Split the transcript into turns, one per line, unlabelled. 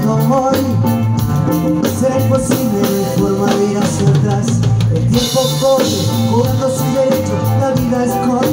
hoy. Será imposible, no hay forma de ir hacia atrás. El tiempo corre, cobrando su derecho, la vida es corta.